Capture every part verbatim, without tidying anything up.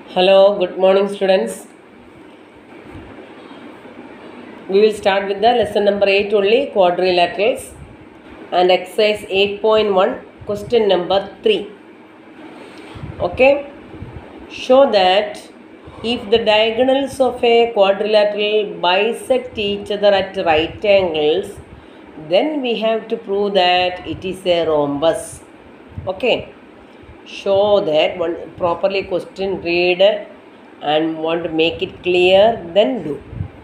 Hello, good morning, students. We will start with the lesson number eight only, quadrilaterals, and exercise eight point one, question number three. Okay, show that if the diagonals of a quadrilateral bisect each other at right angles, then we have to prove that it is a rhombus. Okay, show that one properly question read and want to make it clear, then do.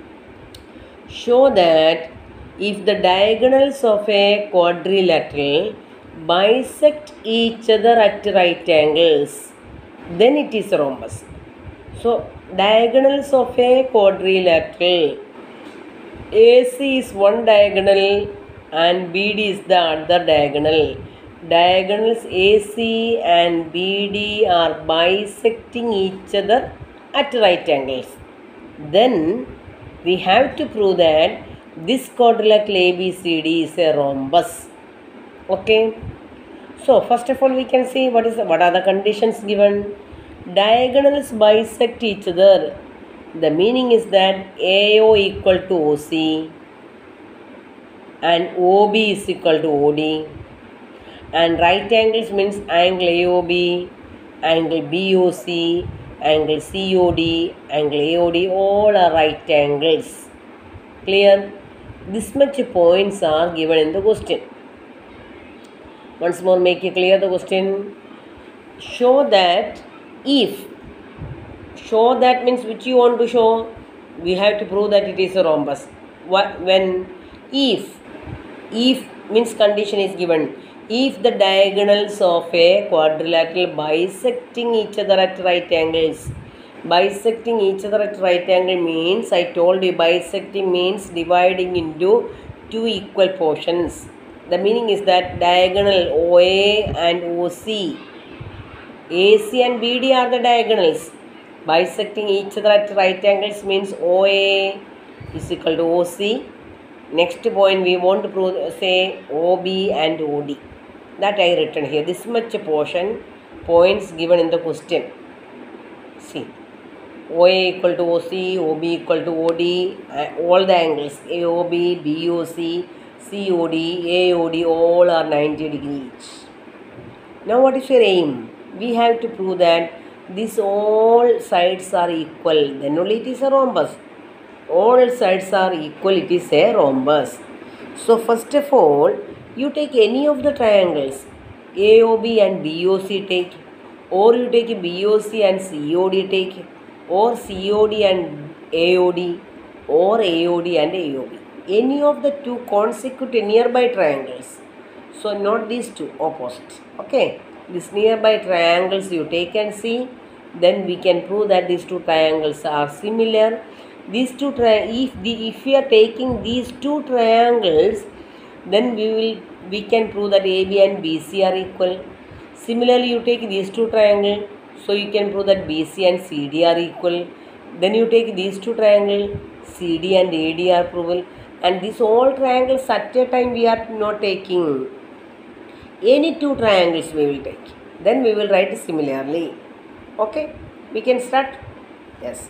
Show that if the diagonals of a quadrilateral bisect each other at right angles, then it is a rhombus. So, diagonals of a quadrilateral, A C is one diagonal and B D is the other diagonal. Diagonals A C and B D are bisecting each other at right angles. Then we have to prove that this quadrilateral A B C D is a rhombus. Okay. So first of all, we can see what is what are the conditions given. Diagonals bisect each other. The meaning is that A O equal to O C and O B is equal to O D, and right angles means angle A O B, angle B O C, angle C O D, angle A O D, all are right angles. Clear? This much points are given in the question. Once more, make it clear the question. Show that if, show that means which you want to show, we have to prove that it is a rhombus. What, when, if, if means condition is given. If the diagonals of a quadrilateral bisecting each other at right angles, bisecting each other at right angle means, I told you bisecting means dividing into two equal portions. The meaning is that diagonal O A and O C, A C and B D are the diagonals. Bisecting each other at right angles means O A is equal to O C. Next point we want to prove, say O B and O D. That I written here. This much portion points given in the question. See, O A equal to O C, O B equal to O D, uh, all the angles A O B, B O C, C O D, A O D, all are ninety degrees. Now what is your aim? We have to prove that these all sides are equal, then only it is a rhombus. All sides are equal, it is a rhombus. So first of all, you take any of the triangles, A O B and B O C take, or you take B O C and C O D take, or C O D and A O D, or A O D and A O B. Any of the two consecutive nearby triangles. So not these two, opposite. Okay. These nearby triangles you take and see. Then we can prove that these two triangles are similar. These two tri if the if we are taking these two triangles, then we will we can prove that A B and B C are equal. Similarly, you take these two triangles, so you can prove that B C and C D are equal. Then you take these two triangles, C D and A D are proven. And these all triangles at a time we are not taking. Any two triangles we will take. Then we will write similarly. Okay, we can start. Yes.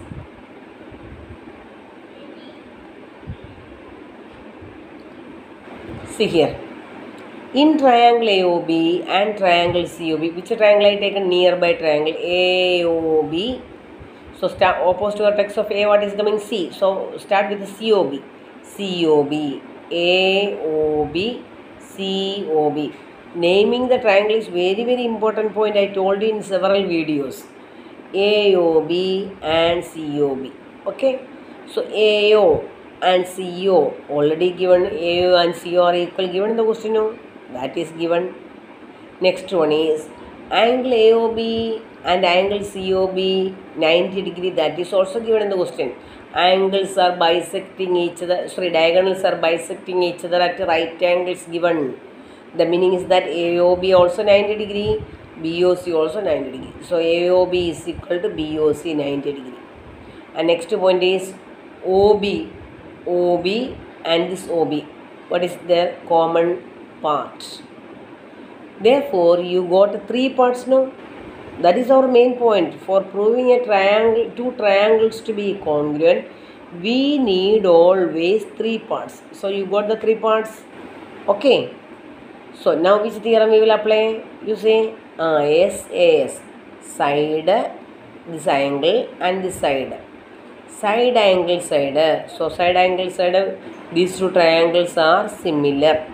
See here. In triangle A O B and triangle C O B, which triangle I taken? Nearby triangle A O B. So start opposite vertex of A, what is coming? C. So start with the C O B. C O B, A O B, C O B. Naming the triangle is very very important point. I told you in several videos. A O B and C O B. Okay. So A O and C O already given. A O and C O are equal given in the question. No? That is given. Next one is angle A O B and angle C O B ninety degree. That is also given in the question. Angles are bisecting each other. Sorry, diagonals are bisecting each other at right angles given. The meaning is that A O B also ninety degree, B O C also ninety degree. So A O B is equal to B O C ninety degree. And next point is O B, O B and this O B. What is their common part? Therefore, you got three parts now. That is our main point. For proving a triangle, two triangles to be congruent, we need always three parts. So you got the three parts. Okay. So now which theorem we will apply? You say uh, S A S, side, this angle and this side. Side angle side. So side angle side, these two triangles are similar.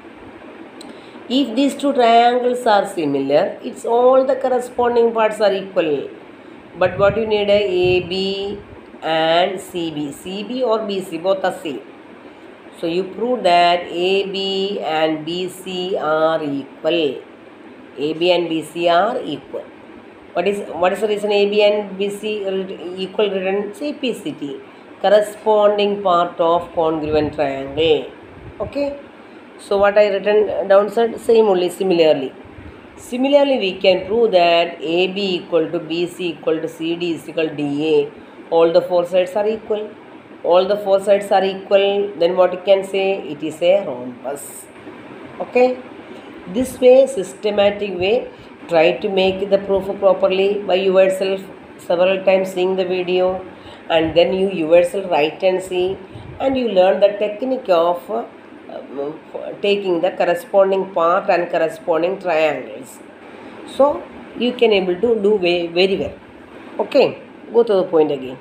If these two triangles are similar, it's all the corresponding parts are equal. But what you need a A B and C B. C B or B C, both are same. So you prove that A B and B C are equal. A B and B C are equal. What is what is the reason A B and B C equal written? C P C T, corresponding part of congruent triangle. Okay. So what I written down said same only, similarly. Similarly, we can prove that A B equal to B C equal to C D is equal to D A. All the four sides are equal. All the four sides are equal. Then what you can say? It is a rhombus. Okay. This way, systematic way, try to make the proof properly by yourself several times, seeing the video, and then you yourself write and see, and you learn the technique of uh, taking the corresponding part and corresponding triangles. So you can able to do very, very well. Okay, go to the point again.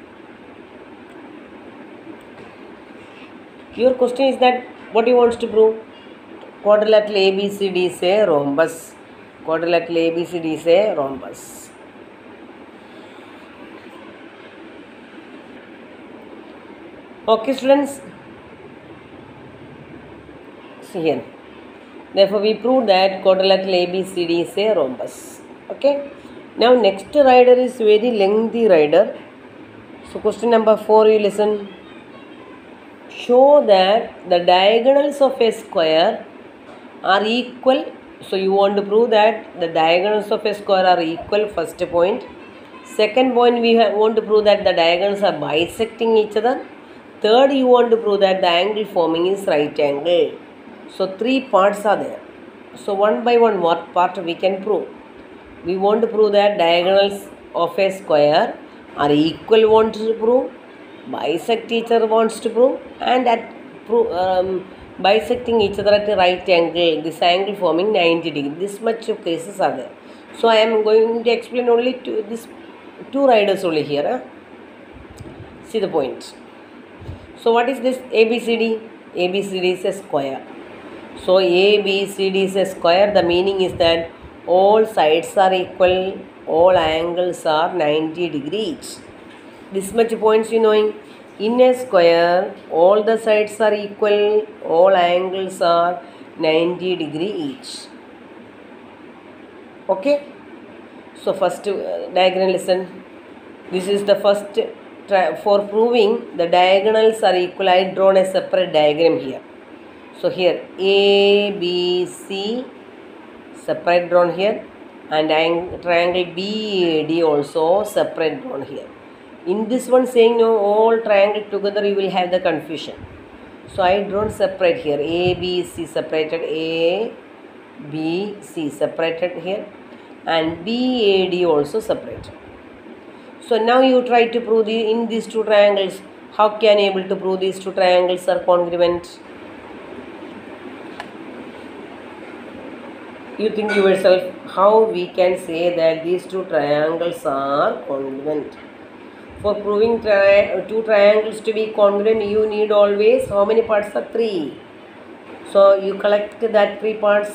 Your question is that what you want to prove? Quadrilateral A B C D is a rhombus. Quadrilateral A B C D is a rhombus. Okay, students. See here. Therefore, we prove that quadrilateral A B C D is a rhombus. Okay. Now, next rider is very lengthy rider. So, question number four, you listen. Show that the diagonals of a square are equal. So, you want to prove that the diagonals of a square are equal, first point. Second point, we want to prove that the diagonals are bisecting each other. Third, you want to prove that the angle forming is right angle. So, three parts are there. So, one by one, what part we can prove? We want to prove that diagonals of a square are equal, want to prove. Bisect each other wants to prove. And at prove, um, bisecting each other at a right angle, this angle forming ninety degree. This much of cases are there. So, I am going to explain only two, this two riders only here. Huh? See the point. So, what is this A B C D? A B C D is a square. So, A B C D is a square. The meaning is that all sides are equal, all angles are ninety degrees. This much points you knowing. In a square, all the sides are equal, all angles are ninety degree each. Okay. So, first uh, diagram listen. This is the first try for proving the diagonals are equal. I drawn a separate diagram here. So, here A, B, C separate drawn here, and triangle B A D also separate drawn here. In this one saying no, all triangle together you will have the confusion. So, I drawn separate here. A, B, C separated. A, B, C separated here, and B, A, D also separated. So, now you try to prove the, in these two triangles. How can you able to prove these two triangles are congruent? You think yourself, how we can say that these two triangles are congruent? For proving tri two triangles to be congruent, you need always how many parts are three. So you collect that three parts.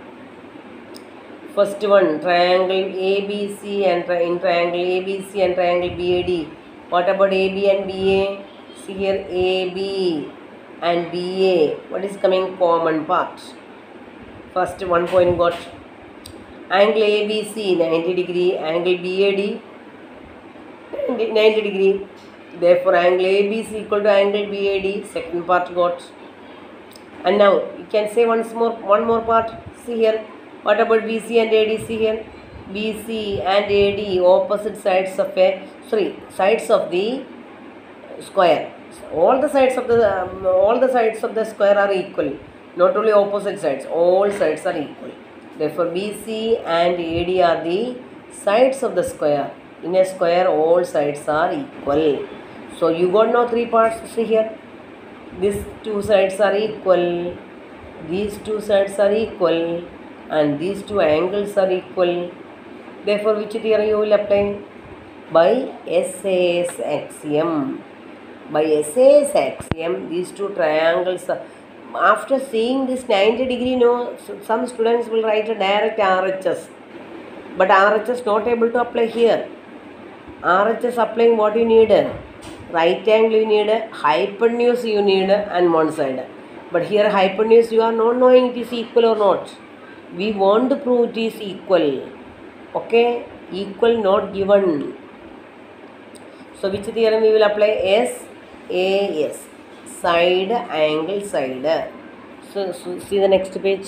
First one, triangle A B C and tri in triangle A B C and triangle B A D. What about A B and B A? See here A B and B A. What is coming common part? First one point got. Angle A B C ninety degree, angle B A D ninety degree. Therefore, angle A B C equal to angle B A D. Second part got. And now you can say once more, one more part. See here. What about B C and A D? See here. B C and A D opposite sides of a sorry sides of the square. All the sides of the um, all the sides of the square are equal. Not only opposite sides, all sides are equal. Therefore, B C and A D are the sides of the square. In a square, all sides are equal. So you got now three parts. See here. These two sides are equal. These two sides are equal. And these two angles are equal. Therefore, which theorem you will apply? By S A S axiom. By S A S axiom, these two triangles are, after seeing this ninety degree, no, some students will write a direct R H S. But R H S not able to apply here. R H S applying what you need? Right angle you need, hypotenuse you need, and one side. But here hypotenuse you are not knowing it is equal or not. We want to prove it is equal. Okay? Equal not given. So which theorem we will apply? S A S. Side angle side. So, so see the next page.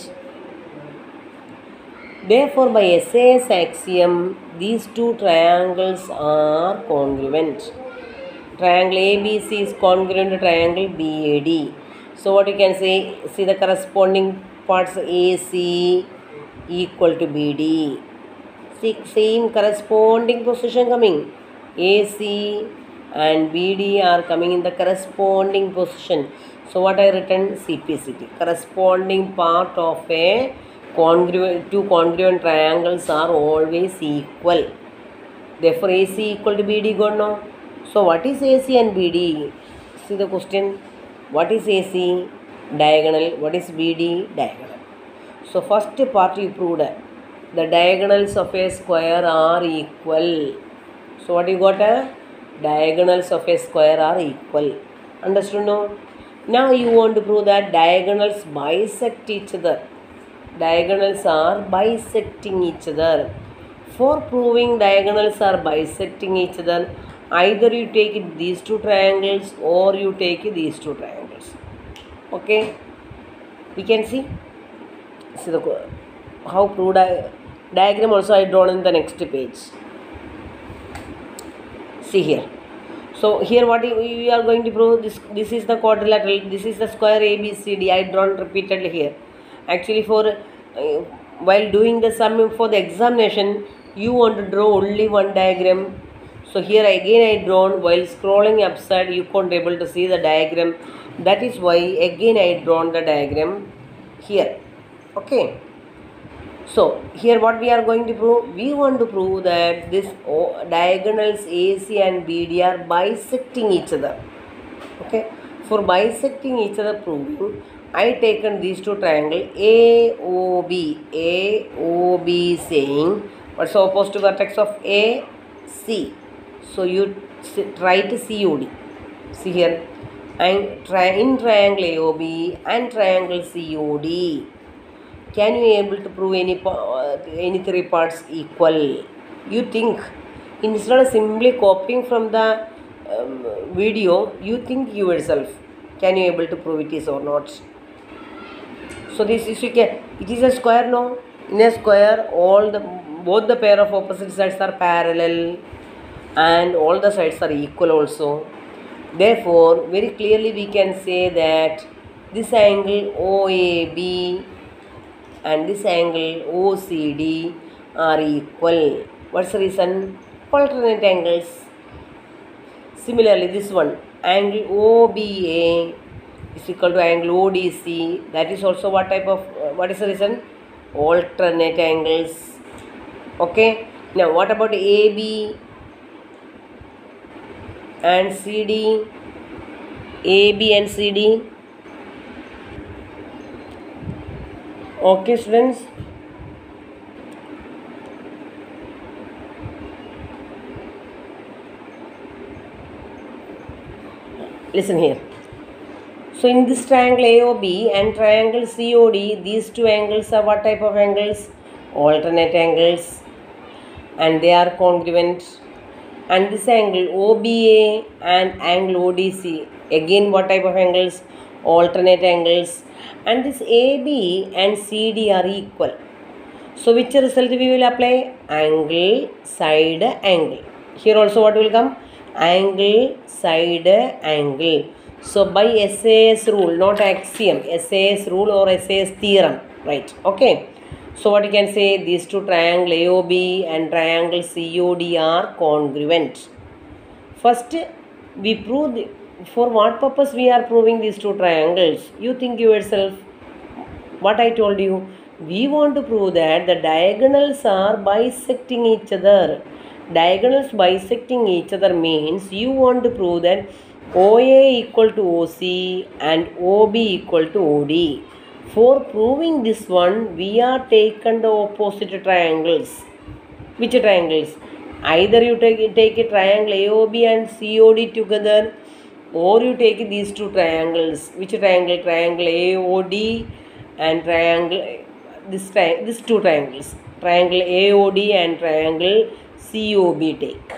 Therefore, by S A S axiom, these two triangles are congruent. Triangle A B C is congruent to triangle B A D. So, what you can say, see the corresponding parts A C equal to B D. See, same corresponding position coming. A C and B D are coming in the corresponding position. So, what I written? C P C T. Corresponding part of a congruent, two congruent triangles are always equal. Therefore, A C equal to B D got now. So, what is A C and B D? See the question. What is A C? Diagonal. What is B D? Diagonal. So, first part you proved. The diagonals of a square are equal. So, what you got? Diagonals of a square are equal. Understood no? Now, you want to prove that diagonals bisect each other. Diagonals are bisecting each other. For proving diagonals are bisecting each other, either you take these two triangles or you take these two triangles. Okay? We can see. See the how proved di diagram also I drawn in the next page. See here. So here what we are going to prove, this this is the quadrilateral, this is the square A B C D. I drawn repeatedly here. Actually for uh, while doing the sum for the examination, you want to draw only one diagram. So here again I drawn, while scrolling upside you can't able to see the diagram. That is why again I drawn the diagram here. Okay. So here what we are going to prove? We want to prove that this diagonals A C and B D are bisecting each other. Okay. For bisecting each other proving, I taken these two triangles A O B. A O B saying what's the opposite vertex of A C? So you write C O D. See here. And tri in triangle A O B and triangle C O D. Can you able to prove any uh, any three parts equal? You think instead of simply copying from the um, video, you think yourself. Can you able to prove it is or not? So this is you can. It is a square, no? In a square, all the both the pair of opposite sides are parallel, and all the sides are equal also. Therefore, very clearly we can say that this angle O A B and this angle O C D are equal. What's the reason? Alternate angles. Similarly, this one, angle O B A is equal to angle O D C. That is also what type of, uh, what is the reason? Alternate angles. Okay. Now, what about A B and C D? A B and C D. Okay, students. Listen here. So, in this triangle A O B and triangle C O D, these two angles are what type of angles? Alternate angles, and they are congruent. And this angle O B A and angle O D C, again what type of angles? Alternate angles. And this A B and C D are equal. So which result we will apply? Angle, side, angle. Here also what will come? Angle, side, angle. So by S A S rule, not axiom, S A S rule or S A S theorem, right? Okay. So what you can say, these two triangle A O B and triangle C O D are congruent. First, we prove, the, for what purpose we are proving these two triangles? You think yourself, what I told you, we want to prove that the diagonals are bisecting each other. Diagonals bisecting each other means you want to prove that O A equal to O C and O B equal to O D. For proving this one, we are taken the opposite triangles. Which triangles? Either you take, take a triangle A O B and C O D together, or you take these two triangles. Which triangle? Triangle A O D and triangle, this tri these two triangles. Triangle A O D and triangle C O B take.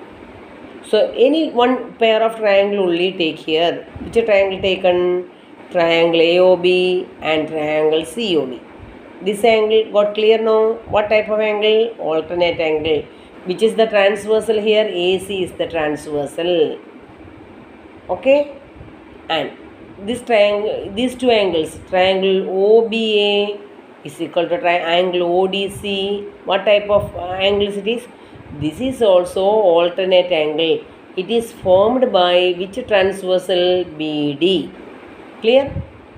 So any one pair of triangle only take here. Which triangle taken? Triangle A O B and triangle C O D. This angle got clear now? What type of angle? Alternate angle. Which is the transversal here? A C is the transversal. Okay? And this triangle, these two angles, triangle O B A is equal to triangle O D C. What type of uh, angles it is? This is also alternate angle. It is formed by which transversal? B D. Clear?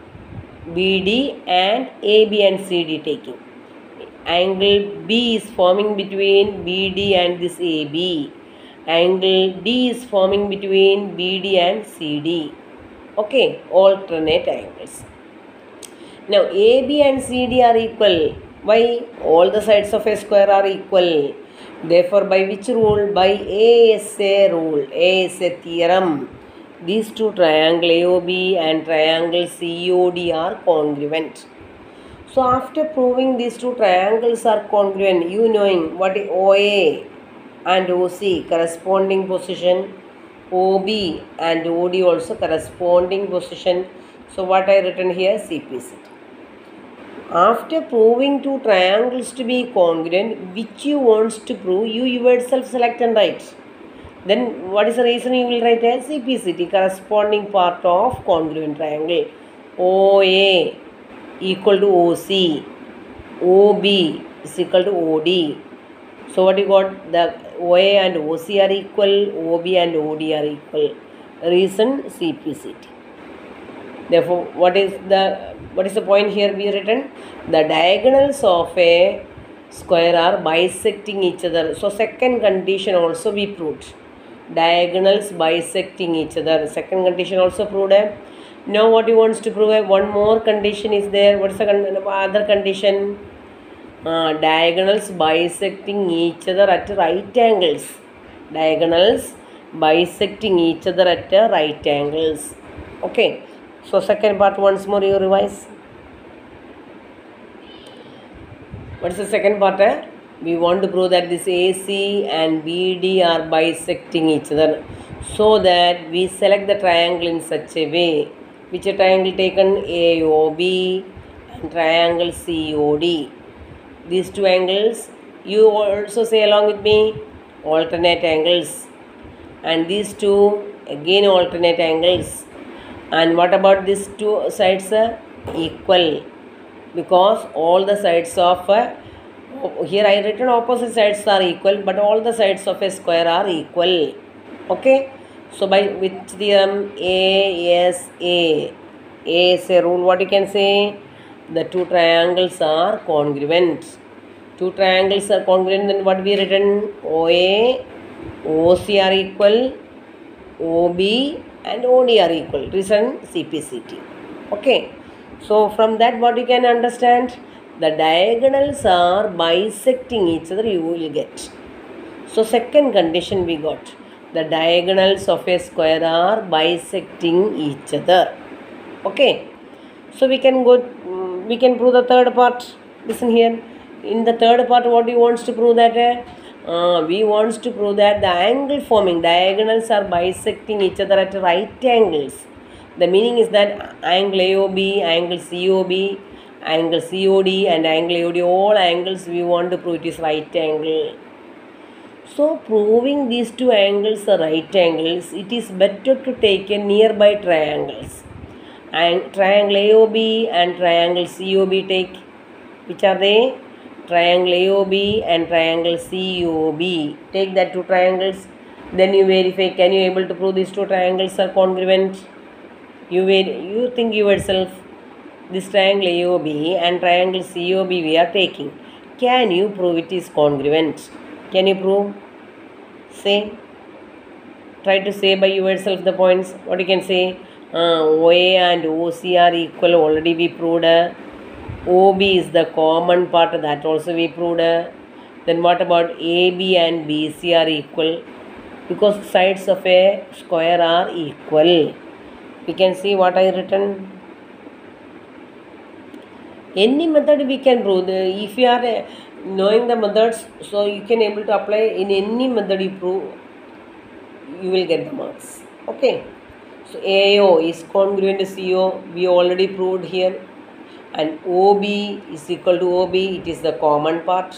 B D and A B and C D taking. Angle B is forming between B D and this A B. Angle D is forming between B D and C D. Okay, alternate angles. Now A B and C D are equal. Why? All the sides of a square are equal. Therefore, by which rule? By A S A rule. A S A theorem. These two triangle A O B and triangle C O D are congruent. So after proving these two triangles are congruent, you knowing what is O A and O C corresponding position, O B and O D also corresponding position. So what I written here? C P C T. After proving two triangles to be congruent, which you wants to prove, you yourself select and write. Then what is the reason you will write as C P C T, corresponding part of congruent triangle. O A equal to O C, O B is equal to O D. So what you got? The O A and O C are equal, O B and O D are equal. Reason C P C T. Therefore, what is the what is the point here we written? The diagonals of a square are bisecting each other. So second condition also we proved. Diagonals bisecting each other. Second condition also proved. Now what he wants to prove? One more condition is there. What is the con other condition? Uh, diagonals bisecting each other at right angles. Diagonals bisecting each other at right angles. Okay. So second part once more you revise. What is the second part? Eh? We want to prove that this A C and B D are bisecting each other, so that we select the triangle in such a way. Which a triangle taken? A O B and triangle C O D. These two angles, you also say along with me, alternate angles. And these two again alternate angles. And what about these two sides? Equal. Because all the sides of uh, here I written opposite sides are equal, but all the sides of a square are equal. Okay. So by which theorem? A S A. A S A rule. What you can say? The two triangles are congruent. Two triangles are congruent. Then what we written? O A, O C are equal. O B and O D are equal. Reason C P C T. Okay. So from that what you can understand? The diagonals are bisecting each other, you will get. So second condition we got. The diagonals of a square are bisecting each other. Okay. So we can go, we can prove the third part. Listen here. In the third part what he wants to prove that? Uh, we wants to prove that the angle forming diagonals are bisecting each other at right angles. The meaning is that angle A O B, angle C O B, angle C O D and angle A O D, all angles we want to prove it is right angle. So proving these two angles are right angles, it is better to take a nearby triangles. And triangle A O B and triangle C O B take. Which are they? triangle A O B and triangle C O B. Take that two triangles, then you verify, can you able to prove these two triangles are congruent? You you think yourself, this triangle A O B and triangle C O B we are taking. Can you prove it is congruent? Can you prove? Say. Try to say by yourself the points. What you can say? Uh, O A and O C are equal. Already we proved. Uh, O B is the common part. That also we proved. Uh, then what about A B and B C are equal? Because sides of a square are equal. We can see what I written. Any method we can prove. If you are uh, knowing the methods, so you can able to apply in any method you prove, you will get the marks. Okay. So A O is congruent to C O. We already proved here. And O B is equal to O B. It is the common part.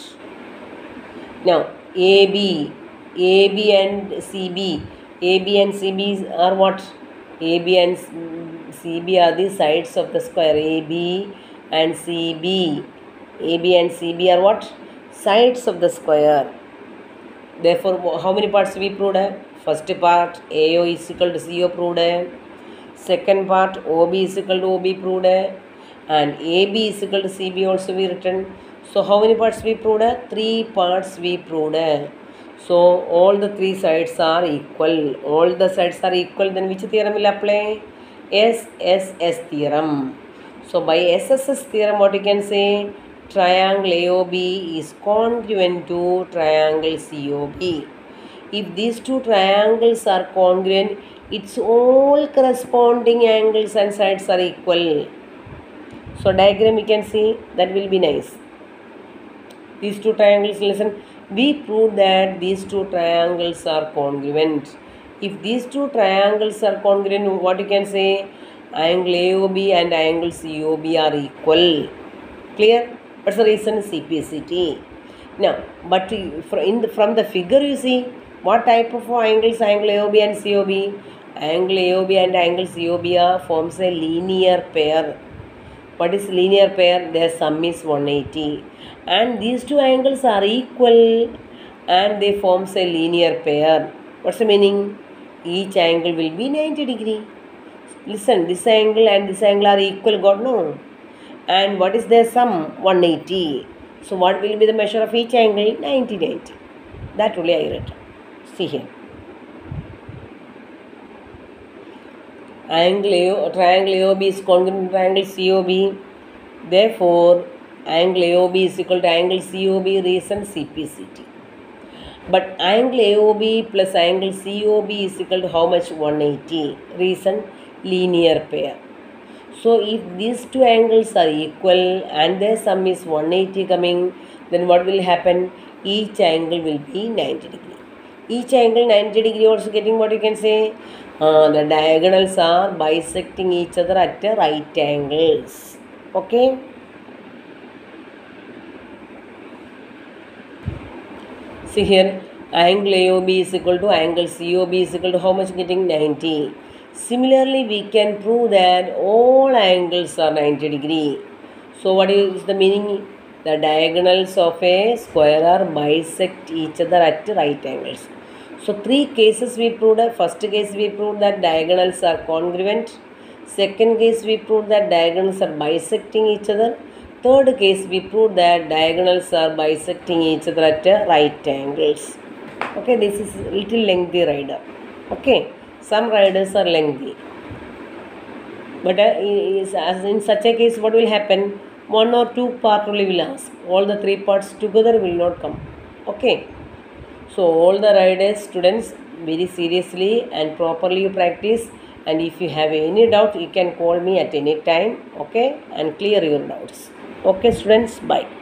Now A B, A B and C B. A B and C B are what? A B and C B are the sides of the square. A B and C B. A B and C B are what? Sides of the square. Therefore, how many parts we proved? First part, A O is equal to C O proved. Second part, O B is equal to O B proved. And A B is equal to C B also we written. So, how many parts we proved? Three parts we proved. So, all the three sides are equal. All the sides are equal. Then which theorem will apply? S S S theorem. So, by S S S theorem, what you can say? Triangle A O B is congruent to triangle C O B. If these two triangles are congruent, its all corresponding angles and sides are equal. So, diagram you can see, that will be nice. These two triangles, listen, we proved that these two triangles are congruent. If these two triangles are congruent, what you can say? Angle A O B and angle C O B are equal. Clear? What's the reason? C P C T. Now, but in the, from the figure you see, what type of angles angle A O B and C O B? Angle A O B and angle C O B are forms a linear pair. What is linear pair? Their sum is one hundred eighty. And these two angles are equal and they forms a linear pair. What's the meaning? Each angle will be ninety degree. Listen, this angle and this angle are equal, got no? And what is their sum? one hundred eighty. So what will be the measure of each angle? ninety, ninety. That only I read. See here. Angle A O, triangle A O B is congruent to triangle C O B. Therefore, angle A O B is equal to angle C O B, reason C P C T. But angle A O B plus angle C O B is equal to how much? one hundred eighty. Reason linear pair. So, if these two angles are equal and their sum is one hundred eighty coming, then what will happen? Each angle will be ninety degree. Each angle ninety degree also getting what you can say? Uh, the diagonals are bisecting each other at right angles. Okay. See here, angle A O B is equal to angle C O B is equal to how much getting? ninety. Similarly, we can prove that all angles are ninety degree. So, what is the meaning? The diagonals of a square are bisect each other at right angles. So, three cases we proved. First case we proved that diagonals are congruent. Second case we proved that diagonals are bisecting each other. Third case we proved that diagonals are bisecting each other at right angles. Okay, this is little lengthy rider. Okay, some riders are lengthy. But uh, is, as in such a case, what will happen? One or two part only will ask. All the three parts together will not come. Okay. So, all the riders, students, very seriously and properly you practice. And if you have any doubt, you can call me at any time. Okay. And clear your doubts. Okay, students. Bye.